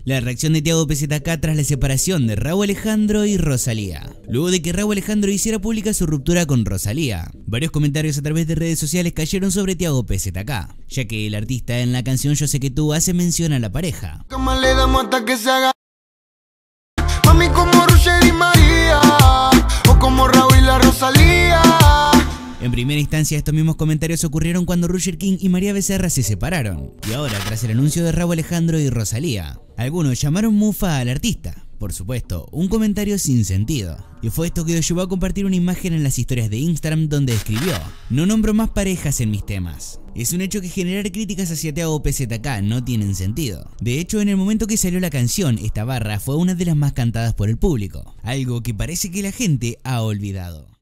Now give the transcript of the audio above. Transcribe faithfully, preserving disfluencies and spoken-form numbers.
La reacción de Tiago P Z K tras la separación de Rauw Alejandro y Rosalía. Luego de que Rauw Alejandro hiciera pública su ruptura con Rosalía, varios comentarios a través de redes sociales cayeron sobre Tiago P Z K, ya que el artista en la canción Yo sé que tú hace mención a la pareja. Le damos hasta que se haga. Mami, como Roger y María, o como Rauw y la Rosalía. En primera instancia, estos mismos comentarios ocurrieron cuando Roger King y María Becerra se separaron, y ahora tras el anuncio de Rauw Alejandro y Rosalía, algunos llamaron mufa al artista. Por supuesto, un comentario sin sentido. Y fue esto que lo llevó a compartir una imagen en las historias de Instagram donde escribió: no nombro más parejas en mis temas. Es un hecho que generar críticas hacia Tiago P Z K no tienen sentido. De hecho, en el momento que salió la canción, esta barra fue una de las más cantadas por el público, algo que parece que la gente ha olvidado.